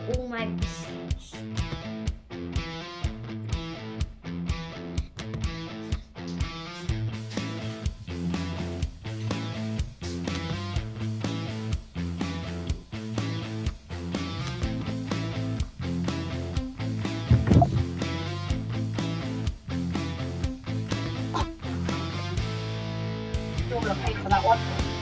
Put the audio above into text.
Oh my gosh. You want to pay for that one?